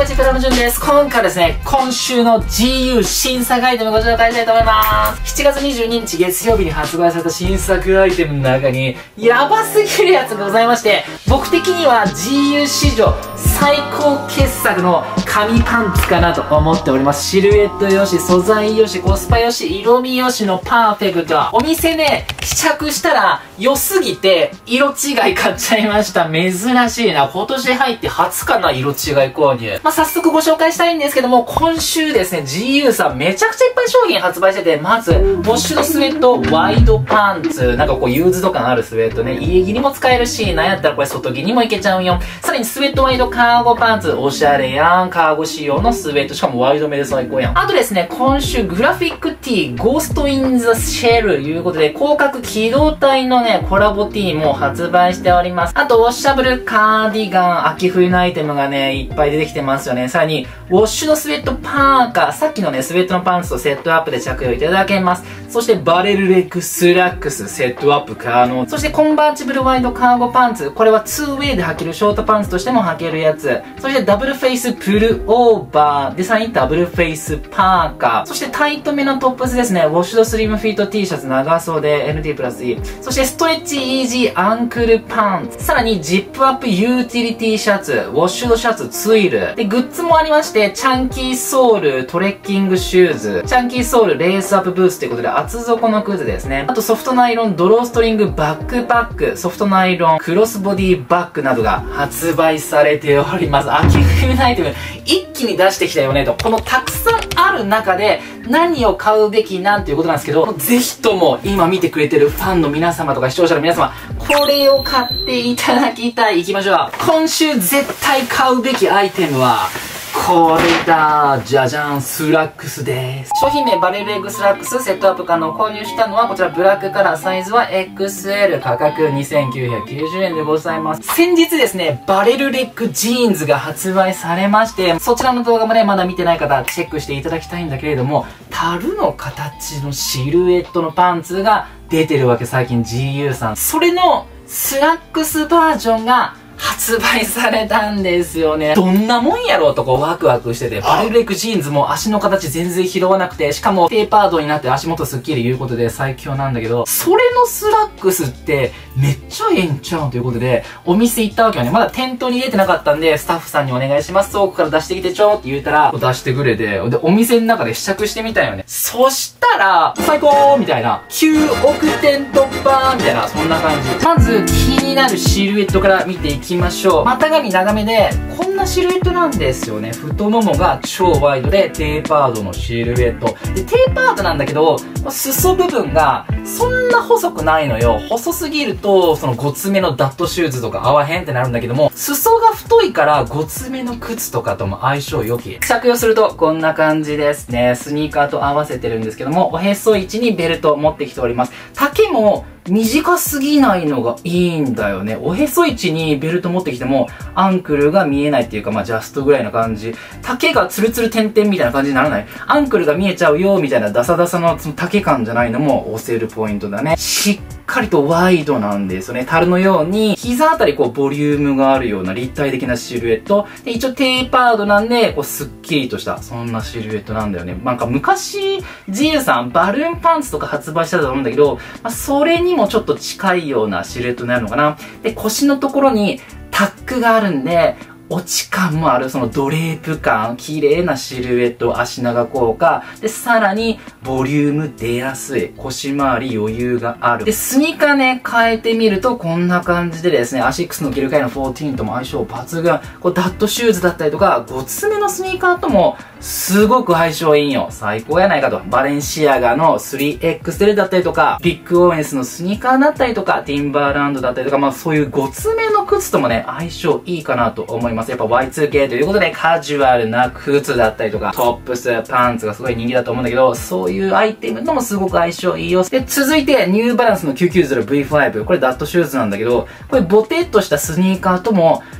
チクラムジュンです。今回ですね、今週の GU 新作アイテムをご紹介したいと思います。7月22日月曜日に発売された新作アイテムの中に、やばすぎるやつがございまして、僕的には GU 史上最高傑作の紙パンツかなと思っております。シルエットよし、素材よし、コスパよし、色味よしのパーフェクト。お店で試着したら良すぎて色違い買っちゃいました。珍しいな。今年入って初かな、色違い購入。早速ご紹介したいんですけども、今週ですね、GU さんめちゃくちゃいっぱい商品発売してて、まず、ウォッシュドスウェットワイドパンツ。なんかこう、ユーズド感あるスウェットね。家着にも使えるし、なんやったらこれ外着にもいけちゃうよ。さらにスウェットワイドカーゴパンツ。おしゃれやん。カーゴ仕様のスウェット。しかもワイドめで最高やん。あとですね、今週グラフィックティー、ゴーストインザシェルいうことで、広角機動隊のね、コラボティーも発売しております。あと、ウォッシャブルカーディガン、秋冬のアイテムがね、いっぱい出てきてますよね。さらに、ウォッシュドスウェットパーカー、さっきのね、スウェットのパンツとセットアップで着用いただけます。そして、バレルレッグスラックス、セットアップ可能。そして、コンバーチブルワイドカーゴパンツ。これは 2way で履けるショートパンツとしても履けるやつ。そして、ダブルフェイスプルオーバー。で、さらにダブルフェイスパーカー。そして、タイトめのトップスですね。ウォッシュドスリムフィット T シャツ長袖 NT プラス E。そして、ストレッチイージーアンクルパンツ。さらに、ジップアップユーティリティシャツ、ウォッシュドシャツ、ツイル。で、グッズもありまして、チャンキーソール、トレッキングシューズ、チャンキーソール、レースアップブーツということで、厚底の靴ですね。あと、ソフトナイロン、ドローストリングバックパック、ソフトナイロン、クロスボディバッグなどが発売されております。秋冬のアイテム、一気に出してきたよねと。このたくさんある中で、何を買うべきなんていうことなんですけど、ぜひとも今見てくれてるファンの皆様とか視聴者の皆様、これを買っていただきたい。行きましょう。今週絶対買うべきアイテムは、これだ。じゃじゃん。スラックスです。商品名バレルレッグスラックスセットアップ可能。購入したのはこちらブラックカラー。サイズは XL。価格2990円でございます。先日ですね、バレルレッグジーンズが発売されまして、そちらの動画もね、まだ見てない方、チェックしていただきたいんだけれども、樽の形のシルエットのパンツが出てるわけ、最近 GU さん。それのスラックスバージョンが発売されたんですよね。どんなもんやろうとこうワクワクしてて、バレルレッグジーンズも足の形全然拾わなくて、しかもテーパードになって足元スッキリいうことで最強なんだけど、それのスラックスってめっちゃええんちゃうんということで、お店行ったわけよね。まだ店頭に出てなかったんで、スタッフさんにお願いします。倉庫から出してきてちょーって言うたら、出してくれて、で、お店の中で試着してみたよね。そしたら、最高みたいな、9億点突破みたいな、そんな感じ。まず気になるシルエットから見ていきましょう。股上長めで、こんなシルエットなんですよね。太ももが超ワイドで、テーパードのシルエット。で、テーパードなんだけど、裾部分が、そんな細くないのよ。細すぎると、そのごつめのダットシューズとか合わへんってなるんだけども、裾が太いからごつめの靴とかとも相性良き。着用するとこんな感じですね。スニーカーと合わせてるんですけども、おへそ位置にベルト持ってきております。丈も短すぎないのがいいんだよね。おへそ位置にベルト持ってきても、アンクルが見えないっていうか、ジャストぐらいな感じ。丈がツルツル点々みたいな感じにならない。アンクルが見えちゃうよ、みたいなダサダサのその丈感じゃないのも押せるポイントだね。しっかりとワイドなんですよね。樽のように、膝あたりこうボリュームがあるような立体的なシルエット。で、一応テーパードなんで、こうスッキリとした、そんなシルエットなんだよね。なんか昔、GU さんバルーンパンツとか発売したと思うんだけど、それにもちょっと近いようなシルエットになるのかな。で、腰のところにタックがあるんで、落ち感もある、そのドレープ感、綺麗なシルエット、足長効果。で、さらに、ボリューム出やすい。腰回り余裕がある。で、スニーカーね、変えてみると、こんな感じでですね、アシックスのギルカイの14とも相性抜群。こう、ダットシューズだったりとか、ごつめのスニーカーとも、すごく相性いいんよ。最高やないかと。バレンシアガの 3XL だったりとか、ビッグオーエンスのスニーカーだったりとか、ティンバーランドだったりとか、そういうごつめの靴ともね、相性いいかなと思います。やっぱ Y2K ということでカジュアルな靴だったりとか、トップス、パンツがすごい人気だと思うんだけど、そういうアイテムともすごく相性いいよ。で、続いて、ニューバランスの 990V5。これダットシューズなんだけど、これボテッとしたスニーカーとも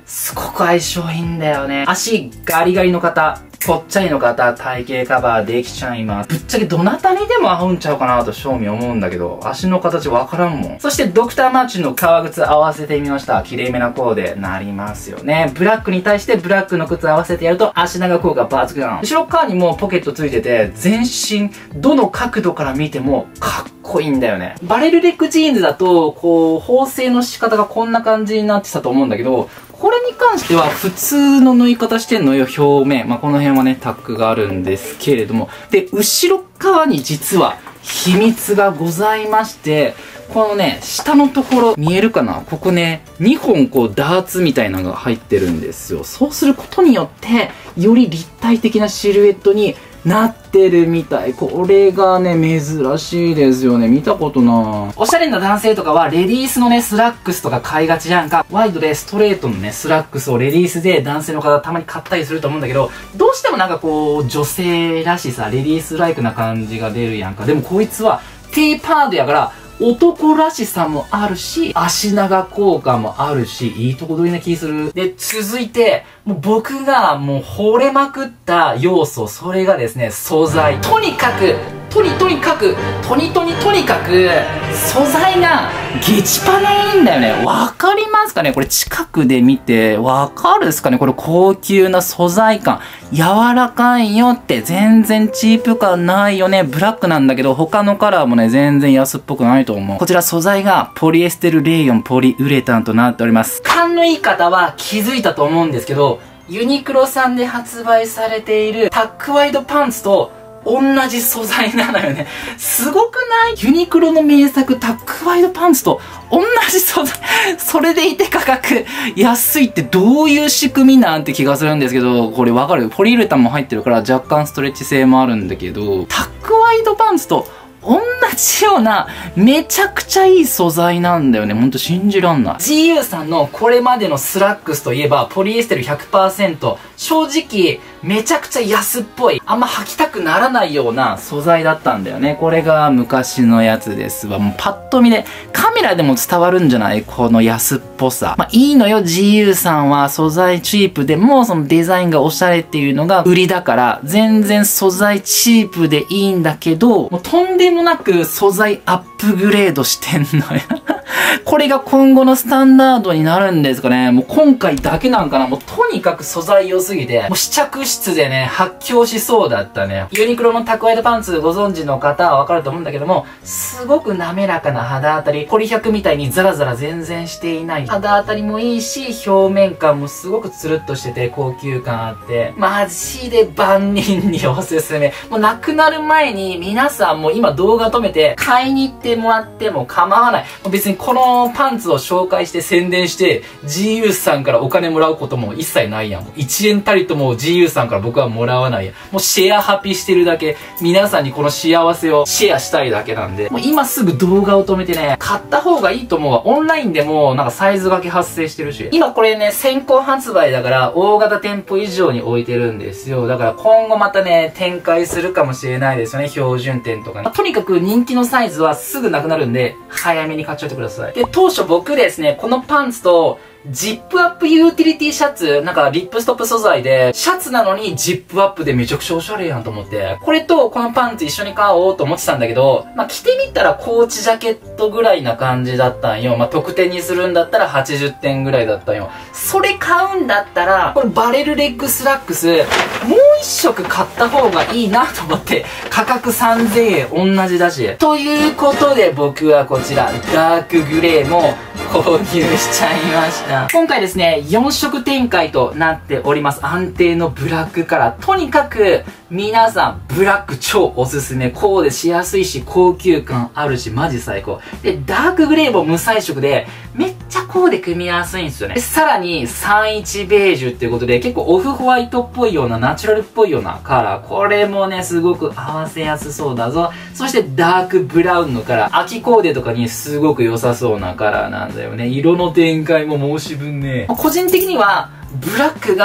すごく相性いいんだよね。足ガリガリの方、ぽっちゃりの方、体型カバーできちゃいます。ぶっちゃけどなたにでも合うんちゃうかなと正味思うんだけど、足の形わからんもん。そしてドクターマーチンの革靴合わせてみました。綺麗めなコーデなりますよね。ブラックに対してブラックの靴合わせてやると足長効果抜群。後ろ側にもポケットついてて、全身どの角度から見てもかっこいいんだよね。バレルレッグジーンズだと、こう、縫製の仕方がこんな感じになってたと思うんだけど、これに関しては普通の縫い方してんのよ、表面。まあ、この辺はね、タックがあるんですけれども。で、後ろ側に実は秘密がございまして、このね、下のところ見えるかな？ここね、2本こうダーツみたいなのが入ってるんですよ。そうすることによって、より立体的なシルエットになってるみたい。これがね、珍しいですよね。見たことない。おしゃれな男性とかは、レディースのね、スラックスとか買いがちじゃんか。ワイドでストレートのね、スラックスをレディースで男性の方たまに買ったりすると思うんだけど、どうしてもなんかこう、女性らしさ、レディースライクな感じが出るやんか。でもこいつは、テーパードやから、男らしさもあるし、足長効果もあるし、いいとこ取りな気する。で、続いて、もう僕がもう惚れまくった要素、それがですね、素材。とにかく、素材がゲチパネいいんだよね。わかりますかね？これ近くで見て、わかるっすかね？これ高級な素材感。柔らかいよって、全然チープ感ないよね。ブラックなんだけど、他のカラーもね、全然安っぽくないと思う。こちら素材がポリエステルレーヨンポリウレタンとなっております。勘のいい方は気づいたと思うんですけど、ユニクロさんで発売されているタックワイドパンツと同じ素材なのよね。すごくない？ユニクロの名作タックワイドパンツと同じ素材。それでいて価格安いってどういう仕組みなんて気がするんですけど、これわかる？ポリウレタンも入ってるから若干ストレッチ性もあるんだけど、タックワイドパンツと同じような、めちゃくちゃいい素材なんだよね。ほんと信じらんない。GU さんのこれまでのスラックスといえば、ポリエステル 100%、正直、めちゃくちゃ安っぽい。あんま履きたくならないような素材だったんだよね。これが昔のやつですわ。もうパッと見で、カメラでも伝わるんじゃない？この安っぽさ。まあいいのよ、GU さんは素材チープでも、そのデザインがおしゃれっていうのが売りだから、全然素材チープでいいんだけど、もうとんでもなく素材アップグレードしてんのよ。これが今後のスタンダードになるんですかね。もう今回だけなんかな。もうとにかく素材良すぎて、もう試着室でね、発狂しそうだったね。ユニクロのタックワイドパンツご存知の方はわかると思うんだけども、すごく滑らかな肌当たり、ポリ100みたいにザラザラ全然していない。肌当たりもいいし、表面感もすごくツルッとしてて高級感あって、マジで万人におすすめ。もうなくなる前に皆さんも今動画止めて買いに行ってもらっても構わない。もう別にこのパンツを紹介して宣伝して GU さんからお金もらうことも一切ないやん。もう1円たりとも GU さんから僕はもらわないやん。もうシェアハピしてるだけ、皆さんにこの幸せをシェアしたいだけなんで、もう今すぐ動画を止めてね、買った方がいいと思うわ。オンラインでもなんかサイズ掛け発生してるし。今これね、先行発売だから大型店舗以上に置いてるんですよ。だから今後またね、展開するかもしれないですよね。標準店とかね。とにかく人気のサイズはすぐなくなるんで、早めに買っちゃってください。で、当初僕ですね、このパンツと、ジップアップユーティリティシャツ、なんかリップストップ素材で、シャツなのにジップアップでめちゃくちゃおしゃれやんと思って、これとこのパンツ一緒に買おうと思ってたんだけど、まあ、着てみたらコーチジャケットぐらいな感じだったんよ。まあ、得点にするんだったら80点ぐらいだったんよ。それ買うんだったら、これバレルレッグスラックス、もう一色買った方がいいなと思って、価格3000円同じだし。ということで僕はこちら、ダークグレーも購入しちゃいました。今回ですね、4色展開となっております。安定のブラックカラー。とにかく、皆さん、ブラック超おすすめ。コーデしやすいし、高級感あるし、マジ最高。で、ダークグレーも無彩色で、めっちゃコーデ組みやすいんですよね。で、さらに、31ベージュっていうことで、結構オフホワイトっぽいような、ナチュラルっぽいようなカラー。これもね、すごく合わせやすそうだぞ。そして、ダークブラウンのカラー。秋コーデとかにすごく良さそうなカラーなんだよね。色の展開も申し分ね。個人的には、ブラックが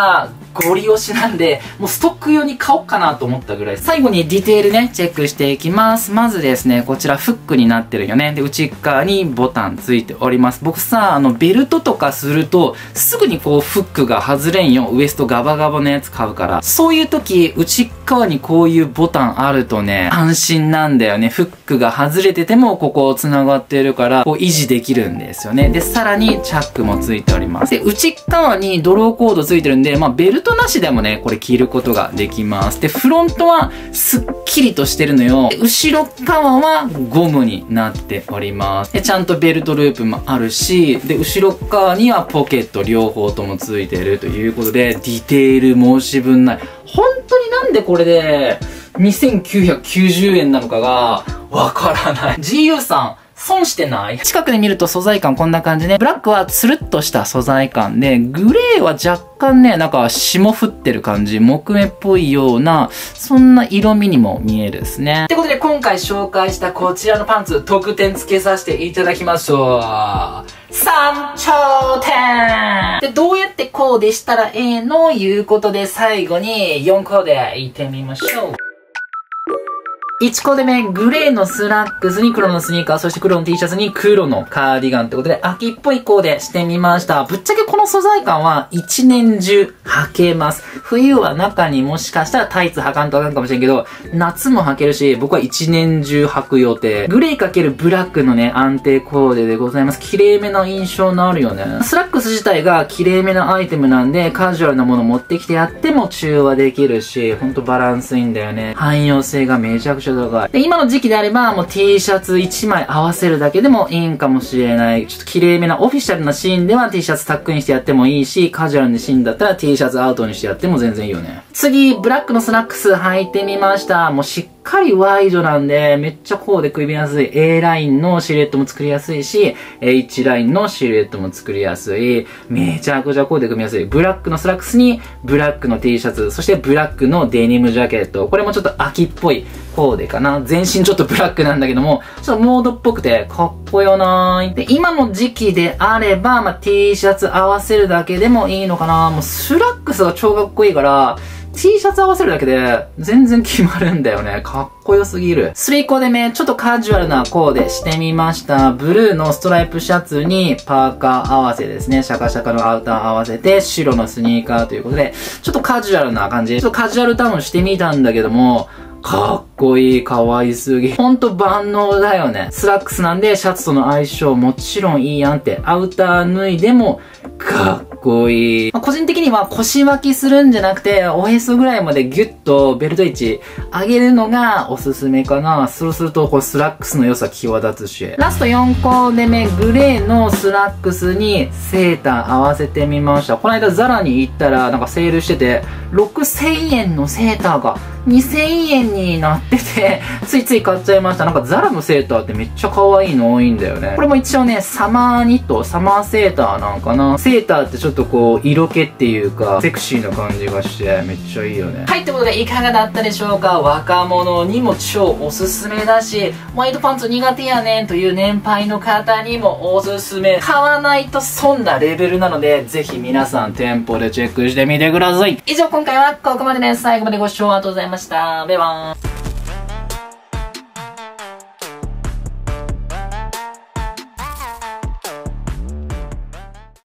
ゴリ押しなんで、もうストック用に買おうかなと思ったぐらい。最後にディテールね、チェックしていきます。まずですね、こちらフックになってるよね。で、内側にボタンついております。僕さ、ベルトとかすると、すぐにこう、フックが外れんよ。ウエストガバガバのやつ買うから。そういう時、内側にこういうボタンあるとね、安心なんだよね。フックが外れてても、ここ繋がってるから、こう、維持できるんですよね。で、さらに、チャックもついております。で、内側にドローコードついてるんで、まあ、ベルトなしでもね、これ着ることができます。で、フロントは、すっきりとしてるのよ。で、後ろ側は、ゴムになっております。で、ちゃんとベルトループもあるし、で、後ろ側にはポケット両方ともついてるということで、ディテール申し分ない。本当になんでこれで、2990円なのかが、わからない。GU さん、損してない？近くで見ると素材感こんな感じね。ブラックはつるっとした素材感で、グレーは若干ね、なんか霜降ってる感じ、木目っぽいような、そんな色味にも見えるですね。ってことで今回紹介したこちらのパンツ、特典付けさせていただきましょう。3頂点で、どうやってコーデしたらええのいうことで最後に4コーデいってみましょう。1コーデ目、グレーのスラックスに黒のスニーカー、そして黒の T シャツに黒のカーディガンってことで、秋っぽいコーデしてみました。ぶっちゃけこの素材感は一年中履けます。冬は中にもしかしたらタイツ履かんとあかんかもしれんけど、夏も履けるし、僕は一年中履く予定。グレー×ブラックのね、安定コーデでございます。綺麗めな印象のあるよね。スラックス自体が綺麗めなアイテムなんで、カジュアルなもの持ってきてやっても中和できるし、ほんとバランスいいんだよね。汎用性がめちゃくちゃ高い。で、今の時期であれば、もう T シャツ1枚合わせるだけでもいいんかもしれない。ちょっと綺麗めなオフィシャルなシーンでは T シャツタックインしてやってもいいし、カジュアルなシーンだったら T シャツアウトにしてやっても全然いいよね。次、ブラックのスラックス履いてみました。もうしっかりワイドなんで、めっちゃコーデ組みやすい。A ラインのシルエットも作りやすいし、H ラインのシルエットも作りやすい。めちゃくちゃコーデ組みやすい。ブラックのスラックスに、ブラックの T シャツ、そしてブラックのデニムジャケット。これもちょっと秋っぽいコーデかな。全身ちょっとブラックなんだけども、ちょっとモードっぽくてかっこよなーい。で、今の時期であれば、まあ、T シャツ合わせるだけでもいいのかな。もうスラックスが超かっこいいから、T シャツ合わせるだけで全然決まるんだよね。かっこよすぎる。3コーデ目、ちょっとカジュアルなコーデしてみました。ブルーのストライプシャツにパーカー合わせですね。シャカシャカのアウター合わせて白のスニーカーということで、ちょっとカジュアルな感じ。ちょっとカジュアルダウンしてみたんだけども、かっこいい、かわいすぎ。ほんと万能だよね。スラックスなんでシャツとの相性もちろんいいやんって。アウター脱いでもかっこいい。まあ、個人的には腰巻きするんじゃなくて、おへそぐらいまでギュッとベルト位置上げるのがおすすめかな。そうするとこれスラックスの良さ際立つし。ラスト4コーデ目、グレーのスラックスにセーター合わせてみました。この間ザラに行ったらなんかセールしてて、6000円のセーターが2000円になってて、ついつい買っちゃいました。なんかザラのセーターってめっちゃ可愛いの多いんだよね。これも一応ね、サマーニット、サマーセーターなんかな。セーターってちょっとこう、色気っていうか、セクシーな感じがして、めっちゃいいよね。はい、ってことでいかがだったでしょうか？若者にも超おすすめだし、ワイドパンツ苦手やねんという年配の方にもおすすめ。買わないと損なレベルなので、ぜひ皆さん店舗でチェックしてみてください。以上、今回はここまでです。最後までご視聴ありがとうございました。バイバーイ。